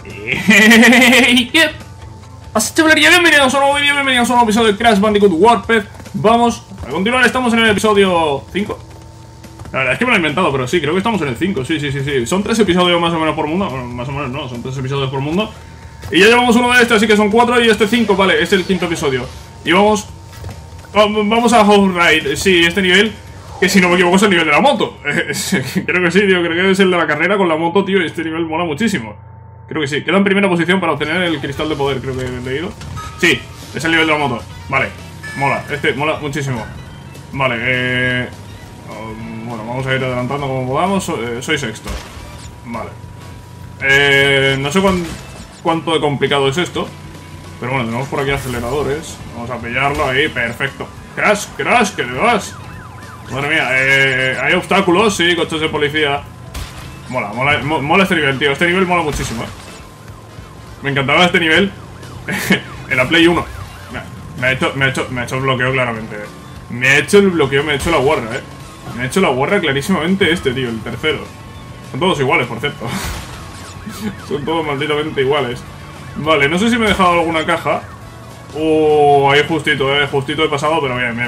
¿Qué? Así chavalería, bienvenidos a un nuevo vídeo, bienvenidos a un nuevo episodio de Crash Bandicoot Warped. Vamos a continuar, estamos en el episodio 5. La verdad es que me lo he inventado, pero sí, creo que estamos en el 5, sí. Son 3 episodios más o menos por mundo, bueno, más o menos no, son 3 episodios por mundo. Y ya llevamos uno de estos, así que son 4 y este 5, vale, este es el 5.º episodio. Y vamos a Home-Ride, sí, este nivel, que si no me equivoco es el nivel de la moto. Creo que sí, tío, creo que es el de la carrera con la moto, tío, y este nivel mola muchísimo. Creo que sí, queda en primera posición para obtener el cristal de poder, creo que he leído. Sí, es el nivel de la moto, vale, mola, este mola muchísimo. Vale, bueno, vamos a ir adelantando como podamos, soy sexto. Vale. No sé cuánto de complicado es esto, pero bueno, tenemos por aquí aceleradores. Vamos a pillarlo ahí, perfecto. Crash, que le vas. Madre mía, hay obstáculos, sí, coches de policía. Mola este nivel, tío. Este nivel mola muchísimo, Me encantaba este nivel en la Play 1. Me ha hecho el bloqueo claramente, Me ha hecho el bloqueo, me ha hecho la guarra, Me ha hecho la guarra clarísimamente este, tío, el tercero. Son todos iguales, por cierto. Son todos malditamente iguales. Vale, no sé si me he dejado alguna caja. Ahí justito, justito he pasado, pero bien.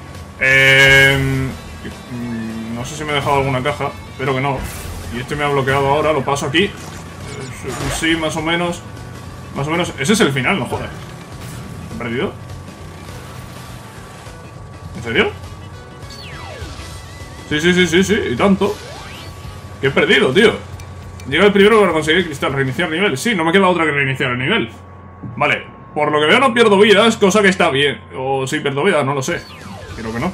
No sé si me he dejado alguna caja, espero que no. Y este me ha bloqueado ahora, lo paso aquí. Sí, más o menos. Ese es el final, no jodas. ¿He perdido? ¿En serio? Sí, y tanto. ¿Qué he perdido, tío? Llega el primero para conseguir cristal, reiniciar nivel. Sí, no me queda otra que reiniciar el nivel. Vale, por lo que veo no pierdo vidas, cosa que está bien. O sí pierdo vidas, no lo sé. Creo que no.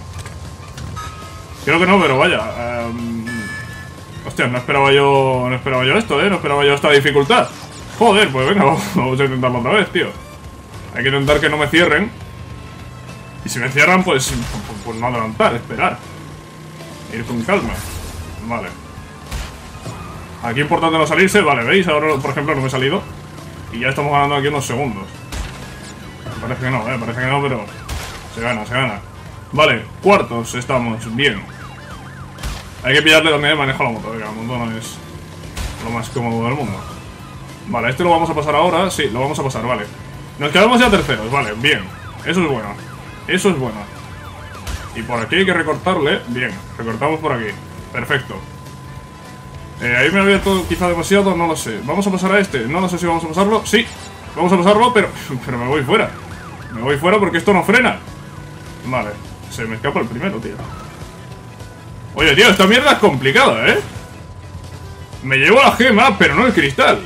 Pero vaya. Hostia, no esperaba yo esto, No esperaba yo esta dificultad. Joder, pues venga, vamos a intentarlo otra vez, tío. Hay que intentar que no me cierren. Y si me cierran, pues no adelantar, esperar. Ir con calma. Vale. Aquí importante no salirse, vale, ¿veis? Ahora, por ejemplo, no me he salido. Y ya estamos ganando aquí unos segundos. Parece que no, pero se gana. Vale, cuartos estamos, bien. Hay que pillarle también el manejo a la moto, la moto no es lo más cómodo del mundo. Vale, este lo vamos a pasar ahora, sí, lo vamos a pasar, vale. Nos quedamos ya terceros, vale, bien. Eso es bueno. Y por aquí hay que recortarle, bien, recortamos por aquí, perfecto. Ahí me he abierto quizá demasiado, no lo sé. Vamos a pasar a este, no sé si vamos a pasarlo. Sí, vamos a pasarlo, pero me voy fuera. Me voy fuera porque esto no frena. Vale, se me escapa el primero, tío. Oye, tío, esta mierda es complicada, Me llevo la gema, pero no el cristal.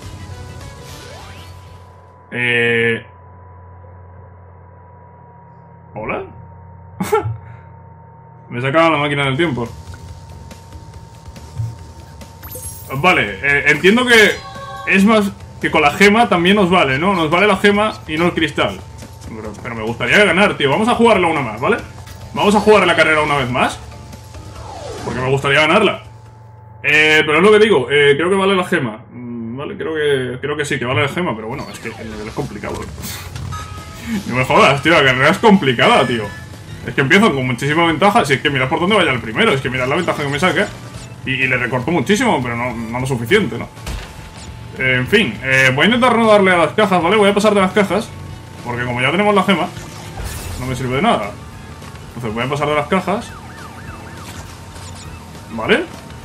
¿Hola? Me sacaba la máquina del tiempo. Vale, entiendo que es más que con la gema también nos vale, ¿no? Nos vale la gema y no el cristal. Pero me gustaría ganar, tío. Vamos a jugarla una más, ¿vale? Vamos a jugar la carrera una vez más, porque me gustaría ganarla. Pero es lo que digo, creo que vale la gema. Vale, creo que sí, que vale la gema. Pero bueno, es que el nivel es complicado. No me jodas, tío, la carrera es complicada, tío. Es que empiezo con muchísima ventaja. Si es que mirad por dónde vaya el primero. Es que mirad la ventaja que me saque. Y le recorto muchísimo, pero no lo suficiente, ¿no? En fin, voy a intentar no darle a las cajas, ¿vale? Voy a pasar de las cajas, porque como ya tenemos la gema, no me sirve de nada. Entonces voy a pasar de las cajas. ¿Vale?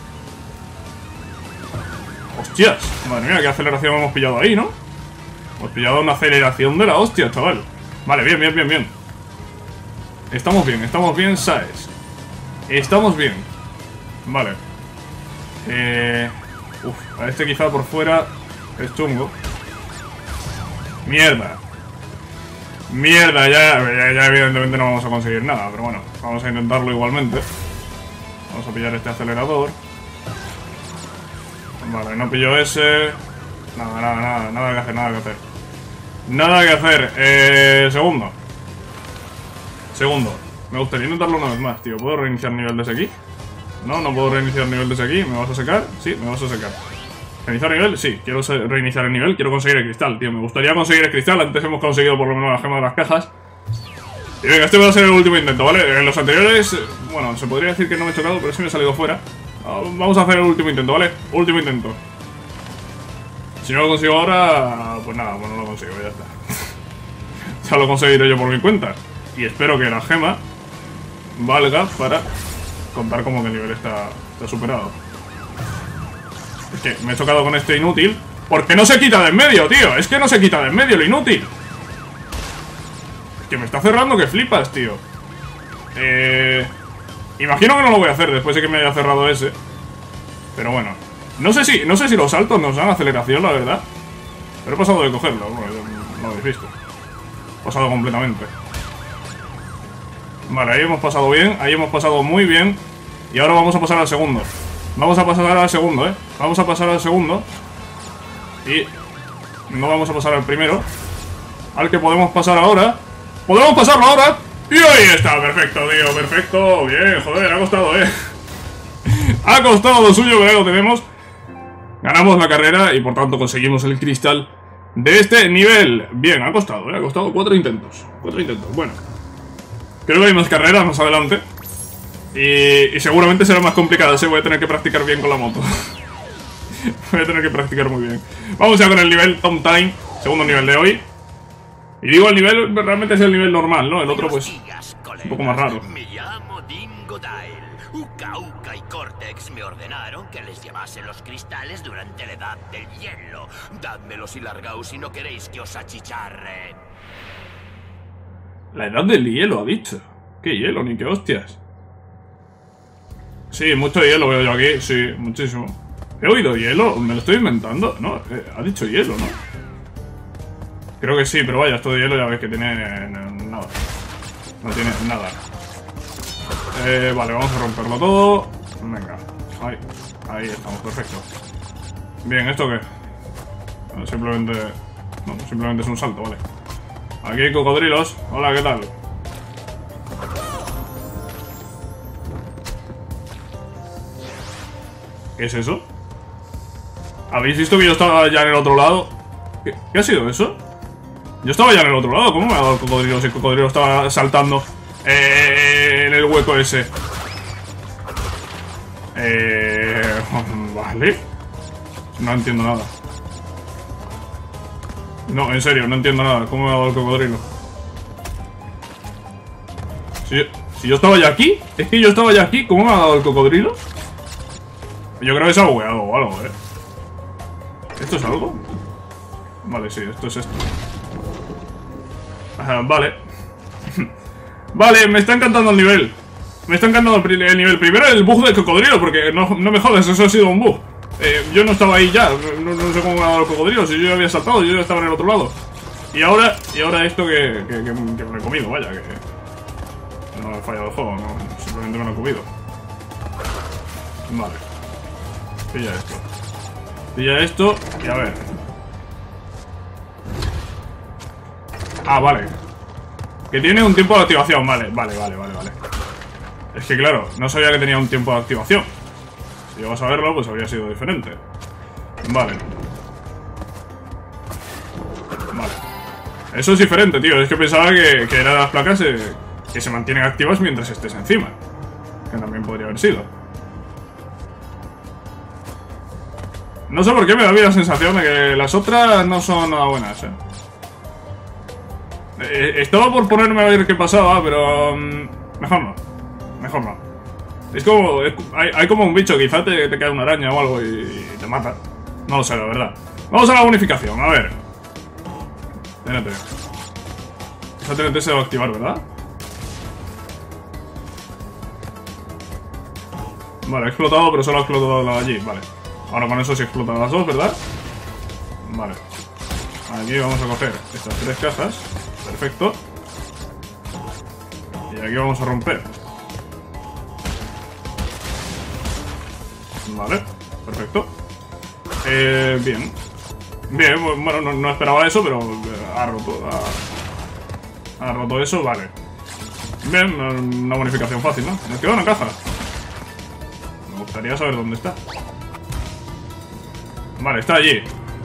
¡Hostias! Madre mía, qué aceleración hemos pillado ahí, ¿no? Hemos pillado una aceleración de la hostia, chaval. Vale, bien. Estamos bien, ¿sabes? Estamos bien. Vale. A este quizá por fuera es chungo. Mierda, ya evidentemente no vamos a conseguir nada. Pero bueno, vamos a intentarlo igualmente. Vamos a pillar este acelerador. Vale, no pillo ese. Nada que hacer. Segundo. Me gustaría intentarlo una vez más, tío. ¿Puedo reiniciar nivel desde aquí? No puedo reiniciar nivel desde aquí. ¿Me vas a sacar? Sí, me vas a sacar. ¿Reiniciar nivel? Sí, quiero reiniciar el nivel. Quiero conseguir el cristal, tío. Me gustaría conseguir el cristal. Antes hemos conseguido por lo menos la gema de las cajas. Y venga, este va a ser el último intento, ¿vale? En los anteriores, bueno, se podría decir que no me he chocado, pero sí me he salido fuera. Vamos a hacer el último intento, ¿vale? Último intento. Si no lo consigo ahora, pues nada, pues no lo consigo, ya está. Ya lo conseguiré yo por mi cuenta. Y espero que la gema valga para contar como que el nivel está superado. Es que me he chocado con este inútil. Porque no se quita de en medio, tío. Es que no se quita de en medio lo inútil. Es que me está cerrando que flipas, tío. Imagino que no lo voy a hacer después de que me haya cerrado ese. Pero bueno. No sé si los saltos nos dan aceleración, la verdad. Pero he pasado de cogerlo. No lo habéis visto. He pasado completamente. Vale, ahí hemos pasado bien. Ahí hemos pasado muy bien. Y ahora vamos a pasar al segundo. Vamos a pasar al segundo, Vamos a pasar al segundo. Y no vamos a pasar al primero. Al que podemos pasar ahora. ¡Podemos pasarlo ahora! Y ahí está, perfecto, tío, perfecto. Bien, joder, ha costado, ha costado lo suyo, pero ahí lo tenemos. Ganamos la carrera y por tanto conseguimos el cristal de este nivel. Bien, ha costado 4 intentos. 4 intentos, bueno. Creo que hay más carreras más adelante. Y seguramente será más complicada, voy a tener que practicar bien con la moto. Voy a tener que practicar muy bien. Vamos ya con el nivel Tom Time, segundo nivel de hoy. Y digo, el nivel realmente es el nivel normal, ¿no? El otro, pues, un poco más raro. Me llamo Dingo Dile. Uka Uka y Cortex me ordenaron que les llevase los cristales durante la edad del hielo. Dádmelos y largaos si no queréis que os achicharre. La edad del hielo, ha dicho. ¿Qué hielo? Ni qué hostias. Sí, mucho hielo veo yo aquí, sí, muchísimo. ¿He oído hielo? ¿Me lo estoy inventando? No, ha dicho hielo, ¿no? Creo que sí, pero vaya, esto de hielo ya ves que tiene nada. No tiene nada. Vale, vamos a romperlo todo. Venga, ahí estamos, perfecto. Bien, ¿esto qué? No, simplemente es un salto, vale. Aquí hay cocodrilos. Hola, ¿qué tal? ¿Qué es eso? ¿Habéis visto que yo estaba ya en el otro lado? ¿Qué ha sido eso? Yo estaba ya en el otro lado. ¿Cómo me ha dado el cocodrilo si el cocodrilo estaba saltando en el hueco ese? Vale. No entiendo nada. No, en serio, no entiendo nada. ¿Cómo me ha dado el cocodrilo? Si yo estaba ya aquí. Es que yo estaba ya aquí. ¿Cómo me ha dado el cocodrilo? Yo creo que se ha bugueado o algo, ¿Esto es algo? Vale, sí, esto es esto. Vale. Vale, me está encantando el nivel. Me está encantando el nivel. Primero el bug del cocodrilo, porque no me jodas, eso ha sido un bug. Yo no estaba ahí ya, no sé cómo me ha dado el cocodrilo. Si yo ya había saltado, yo ya estaba en el otro lado. Y ahora esto que me lo he comido, vaya, que no he fallado el juego, no, simplemente me lo he comido. Vale. Pilla esto y a ver. Ah, vale. Que tiene un tiempo de activación, vale. Es que claro, no sabía que tenía un tiempo de activación. Si llego a saberlo, pues habría sido diferente. Vale. Eso es diferente, tío. Es que pensaba que eran las placas que se mantienen activas mientras estés encima. Que también podría haber sido. No sé por qué me da a mí la sensación de que las otras no son nada buenas, Estaba por ponerme a ver qué pasaba, pero mejor no. Es como... hay como un bicho, quizá te cae una araña o algo y te mata. No lo sé, la verdad. Vamos a la bonificación, a ver. TNT. Esa TNT se va a activar, ¿verdad? Vale, ha explotado, pero solo ha explotado la de allí, vale. Ahora con eso sí explotan las dos, ¿verdad? Vale. Aquí vamos a coger estas 3 cajas. Perfecto. Y aquí vamos a romper. Vale, perfecto. Bien. Bien, bueno, no esperaba eso, pero ha roto eso, vale. Bien, una bonificación fácil, ¿no? Nos queda una caja. Me gustaría saber dónde está. Vale, está allí.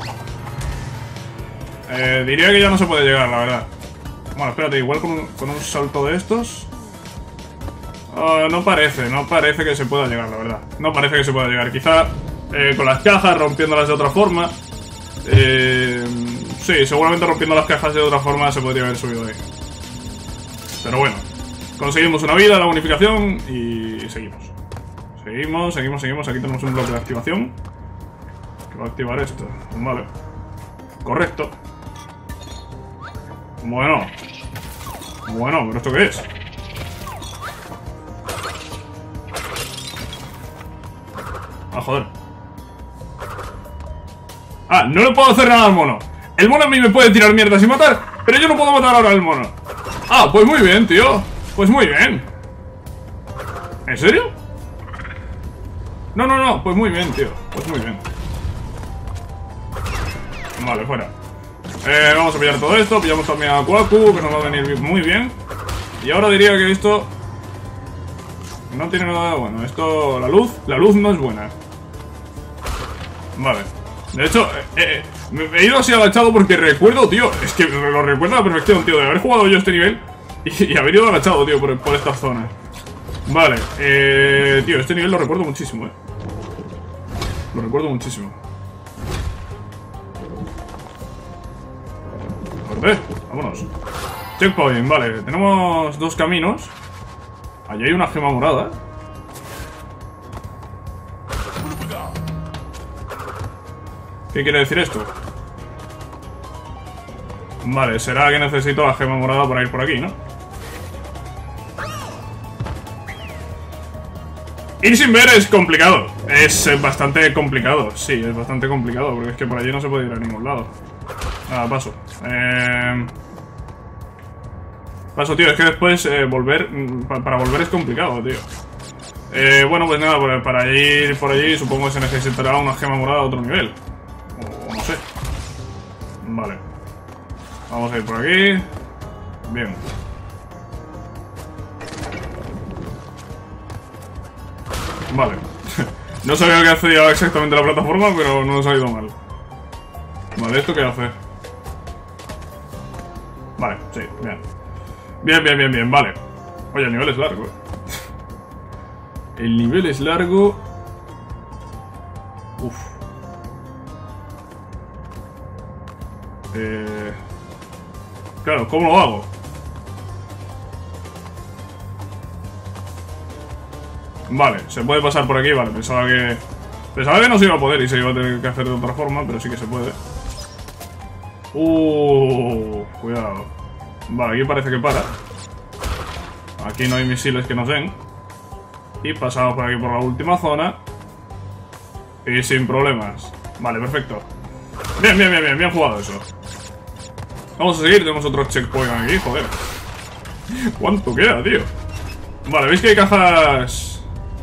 Diría que ya no se puede llegar, la verdad. Bueno, espérate, igual con un salto de estos. No parece que se pueda llegar, la verdad. No parece que se pueda llegar. Quizá con las cajas, rompiéndolas de otra forma. Sí, seguramente rompiendo las cajas de otra forma se podría haber subido ahí. Pero bueno, conseguimos una vida, la bonificación y seguimos. Seguimos. Aquí tenemos un bloque de activación que va a activar esto. Vale. Correcto. Bueno, ¿pero esto qué es? Ah, joder. Ah, no le puedo hacer nada al mono. El mono a mí me puede tirar mierdas y matar, pero yo no puedo matar ahora al mono. Ah, pues muy bien, tío. Pues muy bien. ¿En serio? No, pues muy bien, tío. Pues muy bien. Vale, fuera. Vamos a pillar todo esto. Pillamos también a Kwaku, que nos va a venir muy bien. Y ahora diría que esto no tiene nada bueno. Esto, la luz no es buena. Vale. De hecho, me he ido así agachado porque recuerdo, tío. Es que lo recuerdo a la perfección, tío, de haber jugado yo este nivel y haber ido agachado, tío, por esta zona. Vale, tío, este nivel lo recuerdo muchísimo, Lo recuerdo muchísimo. Vámonos. Checkpoint, vale, tenemos dos caminos. Allí hay una gema morada. ¿Qué quiere decir esto? Vale, será que necesito la gema morada para ir por aquí, ¿no? Ir sin ver es complicado. Es bastante complicado. Sí, es bastante complicado, porque es que por allí no se puede ir a ningún lado. Nada, paso. Paso, tío, es que después volver... Para volver es complicado, tío. Bueno, pues nada, para ir por allí supongo que se necesitará una gema morada a otro nivel. O no sé. Vale. Vamos a ir por aquí. Bien. Vale. No sabía qué hacía exactamente la plataforma, pero no nos ha ido mal. Vale, ¿esto qué hace? Vale, sí, bien. Bien, vale. Oye, el nivel es largo, El nivel es largo. Uf. Claro, ¿cómo lo hago? Vale, se puede pasar por aquí, vale. Pensaba que no se iba a poder y se iba a tener que hacer de otra forma, pero sí que se puede. Cuidado. Vale, aquí parece que para. Aquí no hay misiles que nos den. Y pasamos por aquí por la última zona. Y sin problemas. Vale, perfecto. Bien jugado eso. Vamos a seguir, tenemos otro checkpoint aquí, joder. ¿Cuánto queda, tío? Vale, veis que hay cajas...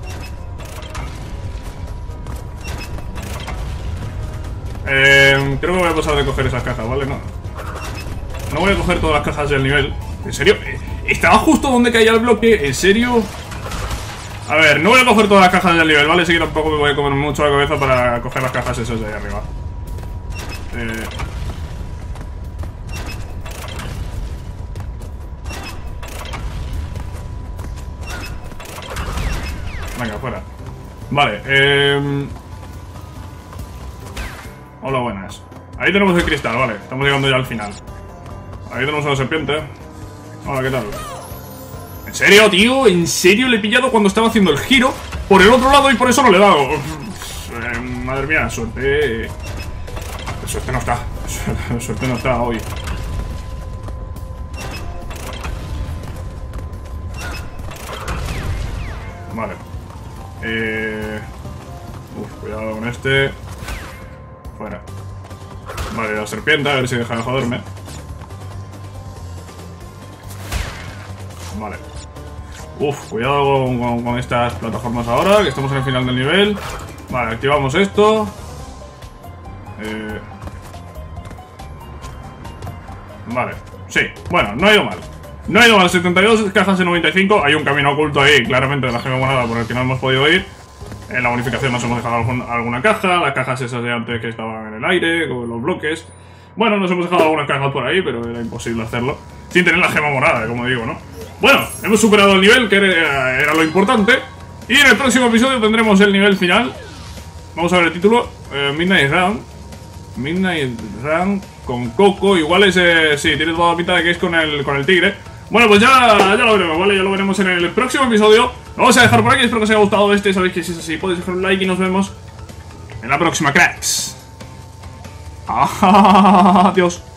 creo que voy a pasar de coger esas cajas, ¿vale? No voy a coger todas las cajas del nivel. ¿En serio? ¿Estaba justo donde caía el bloque? ¿En serio? A ver, no voy a coger todas las cajas del nivel, ¿vale? Sí que tampoco me voy a comer mucho la cabeza para coger las cajas esas de ahí arriba. Venga, fuera. Vale, hola, buenas. Ahí tenemos el cristal, vale. Estamos llegando ya al final. Ahí tenemos a la serpiente. Hola, ¿qué tal? ¿En serio, tío? ¿En serio le he pillado cuando estaba haciendo el giro por el otro lado y por eso no le he dado? Madre mía, suerte... Suerte no está. Suerte no está hoy. Vale. Cuidado con este. Fuera. Vale, la serpiente, a ver si deja de joderme. Vale. Cuidado con estas plataformas ahora, que estamos en el final del nivel. Vale, activamos esto. Vale, sí, bueno, no ha ido mal. No ha ido mal, 72 cajas de 95. Hay un camino oculto ahí, claramente, de la gema morada por el que no hemos podido ir. En la bonificación nos hemos dejado alguna caja. Las cajas esas de antes que estaban en el aire, con los bloques. Bueno, nos hemos dejado algunas cajas por ahí, pero era imposible hacerlo sin tener la gema morada, como digo, ¿no? Bueno, hemos superado el nivel, que era lo importante. Y en el próximo episodio tendremos el nivel final. Vamos a ver el título, Midnight Round. Midnight Run con Coco. Igual es... sí, tiene toda la pinta de que es con el tigre. Bueno, pues ya lo veremos, ¿vale? Ya lo veremos en el próximo episodio. Lo vamos a dejar por aquí, espero que os haya gustado este. Sabéis que si es así, podéis dejar un like y nos vemos en la próxima, cracks. Adiós.